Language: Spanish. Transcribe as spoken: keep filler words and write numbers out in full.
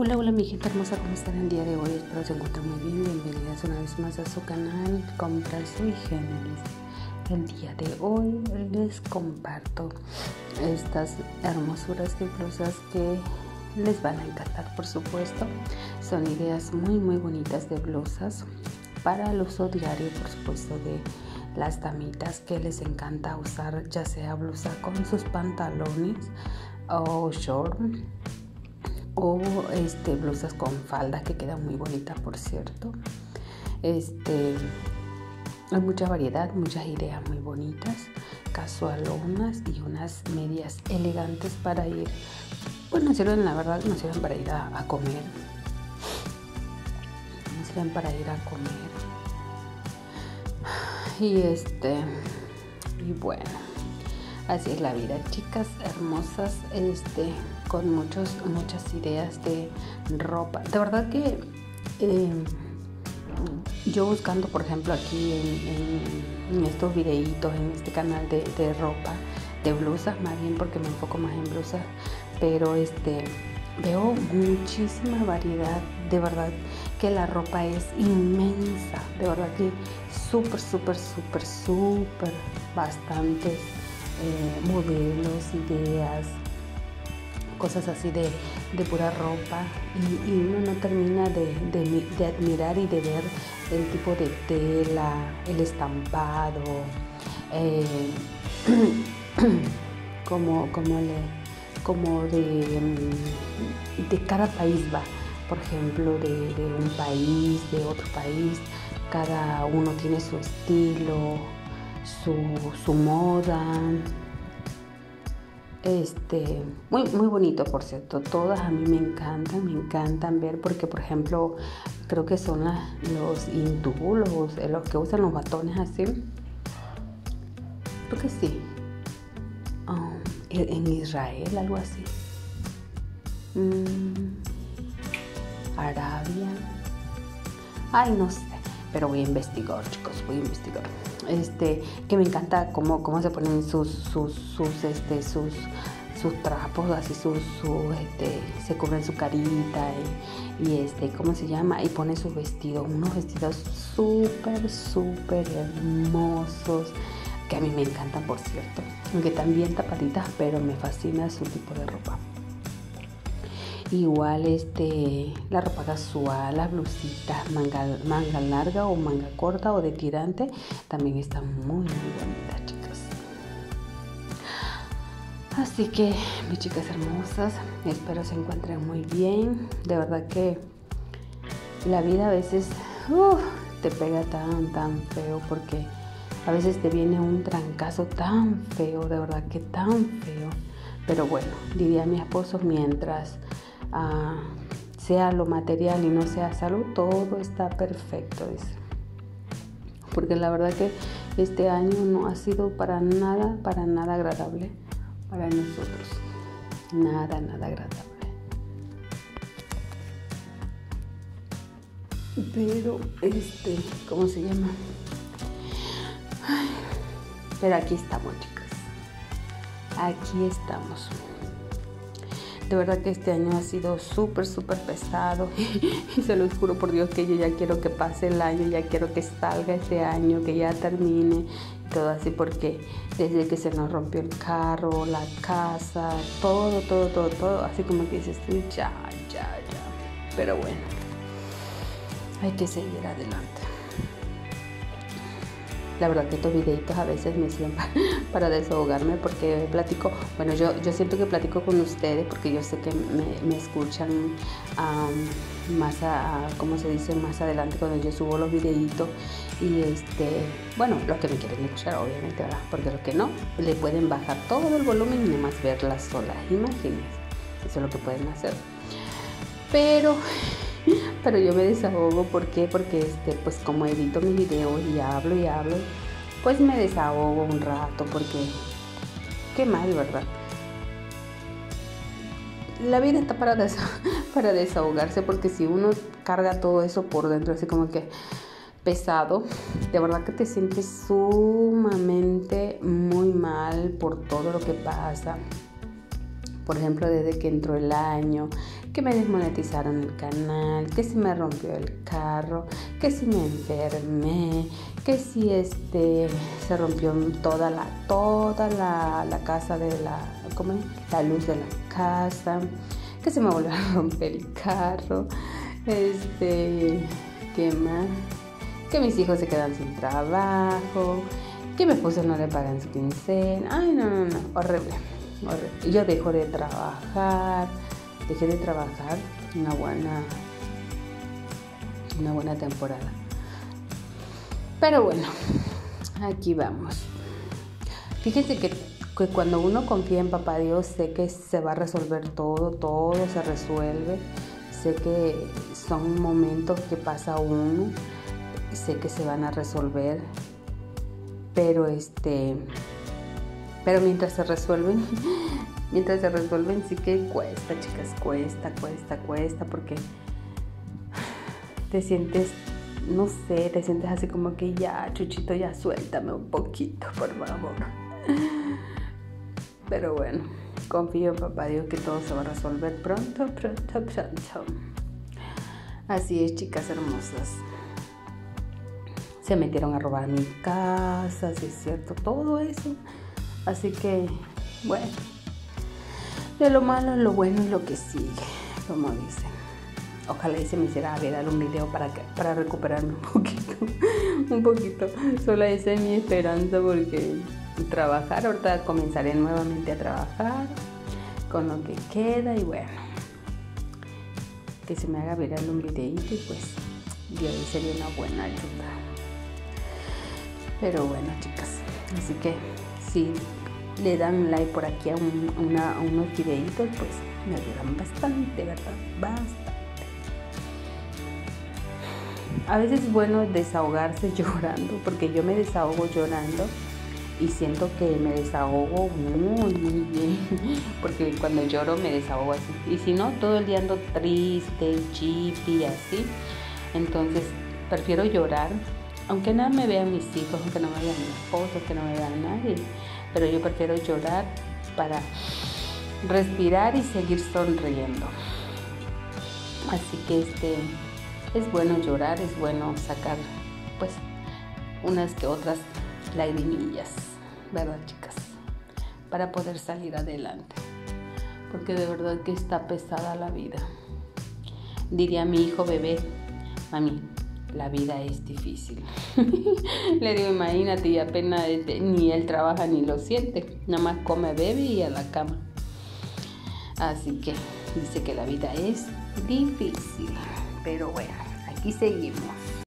Hola, hola mi gente hermosa, ¿cómo están el día de hoy? Espero se encuentren muy bien. Bienvenidas una vez más a su canal Compras Sui Generis. El día de hoy les comparto estas hermosuras de blusas que les van a encantar, por supuesto. Son ideas muy muy bonitas de blusas para el uso diario, por supuesto, de las damitas que les encanta usar, ya sea blusa con sus pantalones o short, o este, blusas con falda que quedan muy bonitas, por cierto. Este, hay mucha variedad, muchas ideas muy bonitas, casualonas y unas medias elegantes para ir, pues nos sirven, la verdad, nos sirven para ir a, a comer, nos sirven para ir a comer. Y este, y bueno, así es la vida, chicas hermosas, este, con muchos, muchas ideas de ropa. De verdad que eh, yo buscando, por ejemplo, aquí en, en, en estos videitos, en este canal de, de ropa, de blusas, más bien porque me enfoco más en blusas, pero este, veo muchísima variedad. De verdad que la ropa es inmensa, de verdad que súper, súper, súper, súper, bastantes eh, modelos, ideas, cosas así de, de pura ropa, y, y uno no termina de, de, de admirar y de ver el tipo de tela, el estampado, eh, como, como, le, como de, de cada país va, por ejemplo, de, de un país, de otro país, cada uno tiene su estilo, su, su moda. Este, muy, muy bonito, por cierto. Todas a mí me encantan, me encantan ver, porque por ejemplo, creo que son las, los hindú, los, los que usan los batones así. Creo que sí. Um, en Israel, algo así. Mm, Arabia. Ay, no sé. Pero voy a investigar, chicos, voy a investigar. Este, que me encanta cómo, cómo se ponen sus, sus, sus, este, sus, sus trapos, así sus, su, este, se cubren su carita y, y este, ¿cómo se llama? Y pone sus vestidos, unos vestidos súper, súper hermosos, que a mí me encantan, por cierto, aunque están bien tapaditas, pero me fascina su tipo de ropa. Igual este, la ropa casual, las blusitas manga, manga larga o manga corta o de tirante, también están muy muy bonitas, chicas. Así que mis chicas hermosas, espero se encuentren muy bien. De verdad que la vida a veces uh, te pega tan tan feo, porque a veces te viene un trancazo tan feo, de verdad que tan feo. Pero bueno, diría mi esposo, mientras Uh, sea lo material y no sea salud, todo está perfecto, dice. Porque la verdad que este año no ha sido para nada, para nada agradable para nosotros. Nada, nada agradable. Pero, este, ¿cómo se llama? Ay, pero aquí estamos, chicas. Aquí estamos. De verdad que este año ha sido súper, súper pesado y se los juro por Dios que yo ya quiero que pase el año, ya quiero que salga este año, que ya termine y todo así, porque desde que se nos rompió el carro, la casa, todo, todo, todo, todo, así como que dices tú, ya, ya, ya. Pero bueno, hay que seguir adelante. La verdad que estos videitos a veces me sirven para, para desahogarme, porque platico, bueno, yo, yo siento que platico con ustedes porque yo sé que me, me escuchan um, más, a, a, ¿cómo se dice? Más adelante cuando yo subo los videitos. Y este, bueno, los que me quieren escuchar, obviamente, ¿verdad? Porque los que no, le pueden bajar todo el volumen y nada más ver las solas imágenes. Eso es lo que pueden hacer. Pero... Pero yo me desahogo, ¿por qué? Porque este, pues como edito mis videos y hablo y hablo, pues me desahogo un rato, porque qué mal, ¿verdad? La vida está para, des para desahogarse, porque si uno carga todo eso por dentro, así como que pesado, de verdad que te sientes sumamente muy mal por todo lo que pasa, Por ejemplo, desde que entró el año, que me desmonetizaron el canal, que si me rompió el carro, que si me enfermé, que si este se rompió toda la toda la, la casa de la ¿cómo es? La luz de la casa, que se me volvió a romper el carro, este, ¿qué más? Que mis hijos se quedan sin trabajo, que mi esposo no le pagan su quincena. Ay, no, no, no, horrible, horrible. Yo dejo de trabajar, dejé de trabajar una buena, una buena temporada. Pero bueno, aquí vamos. Fíjense que, que cuando uno confía en Papá Dios, sé que se va a resolver todo, todo se resuelve. Sé que son momentos que pasa uno, sé que se van a resolver, pero este, pero mientras se resuelven, mientras se resuelven sí que cuesta, chicas, cuesta, cuesta, cuesta, porque te sientes, no sé, te sientes así como que ya, Chuchito, ya suéltame un poquito, por favor. Pero bueno, confío en Papá Dios que todo se va a resolver pronto, pronto, pronto. Así es, chicas hermosas. Se metieron a robar mi casa, sí es cierto, todo eso. Así que, bueno, de lo malo, lo bueno es lo que sigue, como dicen. Ojalá y se me hiciera viral un video para, que, para recuperarme un poquito, un poquito. Solo esa es mi esperanza, porque trabajar, ahorita comenzaré nuevamente a trabajar con lo que queda y bueno, que se me haga viral un videito y pues de ahí sería una buena ayuda. Pero bueno, chicas, así que si le dan like por aquí a, un, una, a unos videitos, pues me ayudan bastante, ¿verdad? Bastante. A veces es bueno desahogarse llorando, porque yo me desahogo llorando y siento que me desahogo muy, muy bien, porque cuando lloro me desahogo así. Y si no, todo el día ando triste, chippy, así. Entonces, prefiero llorar, aunque nada me vean mis hijos, aunque no me vean mi esposo, aunque no me vean nadie. Pero yo prefiero llorar para respirar y seguir sonriendo. Así que este... es bueno llorar, es bueno sacar pues unas que otras lagrimillas, ¿verdad, chicas? Para poder salir adelante, porque de verdad que está pesada la vida. Diría mi hijo bebé: mami, la vida es difícil. Le digo, imagínate, y apenas este, ni él trabaja ni lo siente, nada más come, bebe y a la cama. Así que dice que la vida es difícil. Pero bueno, aquí seguimos.